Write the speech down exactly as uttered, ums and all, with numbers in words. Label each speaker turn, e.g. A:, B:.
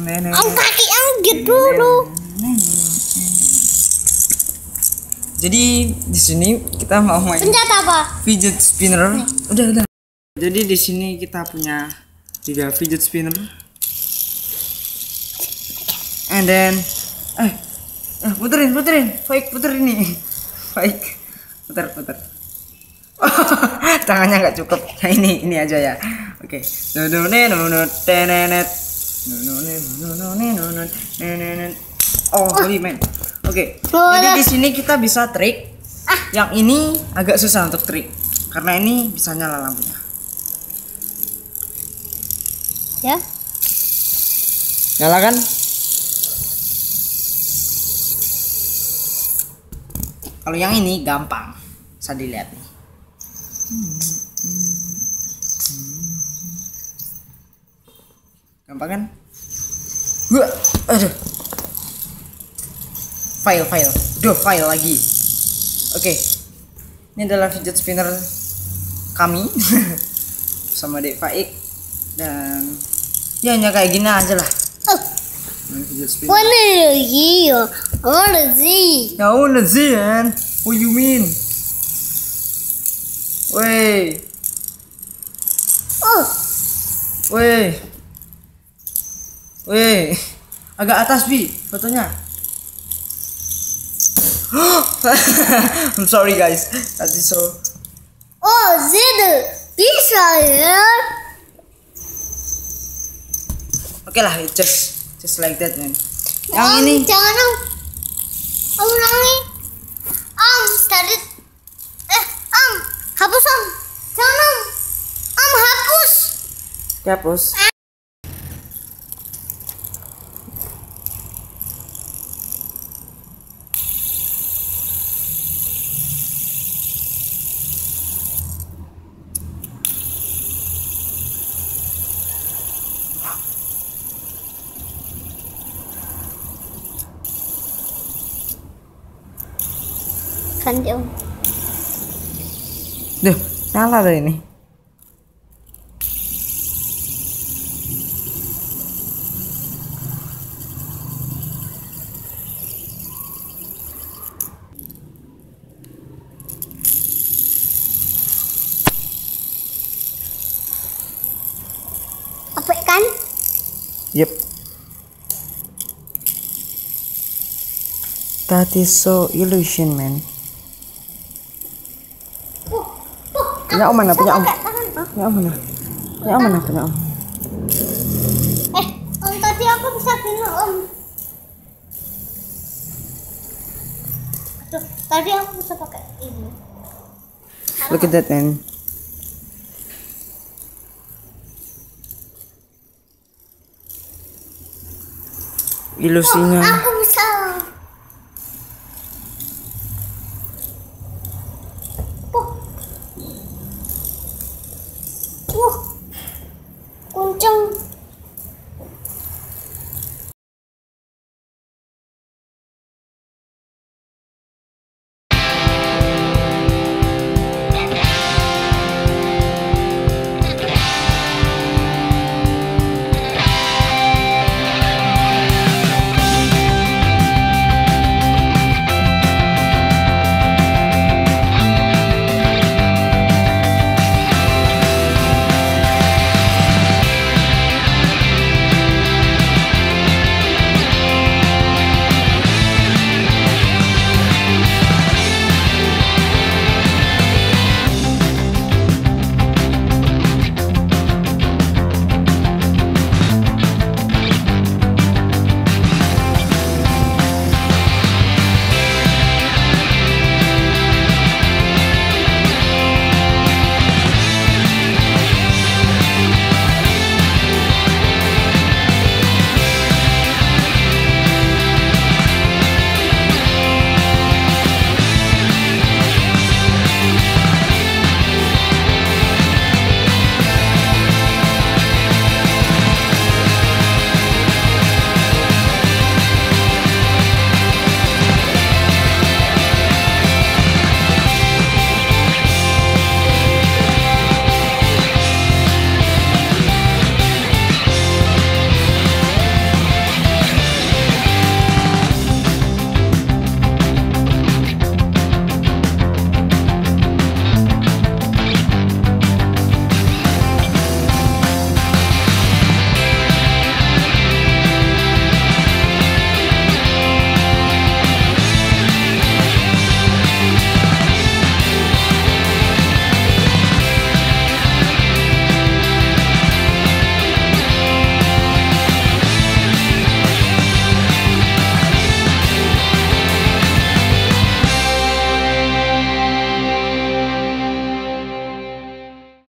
A: kaki angin dulu.
B: Jadi di sini kita mau main
A: Pencet apa?
B: fidget spinner. Udah udah. Jadi di sini kita punya tiga fidget spinner. And then, eh, eh puterin puterin, Faik puter ini, Faik puter puter. Oh, tangannya nggak cukup. Nah, ini ini aja ya. Oke. Oh, sorry men. Oke. Jadi di sini kita bisa trik. Yang ini agak susah untuk trik karena ini bisa nyala lampunya.
A: Ya.
B: Nyala kan? Kalau yang ini gampang, bisa dilihat nih. Gampang kan? Wah, aduh. File, file, duh, file lagi. Oke, ini adalah fidget spinner kami sama Dek Faik dan ya hanya kayak gini aja lah. Fidget spinner.
A: Wanna see? I wanna see.
B: Ya wanna see, man. What you mean? Wey,
A: Oh,
B: wey, wey, agak atas bi fotonya. I'm sorry guys, that is so.
A: oh, zede bisa ya.
B: Oke lah, just just like that man. Yang
A: Om,
B: ini
A: jangan om. Om ulangi. Om tadi. Eh, om hapus om. Jangan om. Om hapus.
B: hapus.
A: Ganti om.
B: Duh, nyala tuh ini.
A: Apa kan?
B: Yep. That is so illusion man.
A: Uh, uh,
B: Punya om mana? Punya om.
A: tangan, oh.
B: Punya om mana? Punya om mana? Punya om.
A: Eh, om tadi aku bisa gini om. Aduh, tadi aku bisa pakai ini.
B: Look at that man. Ilusinya.
A: Aku bisa. Uh, uh, kuncung.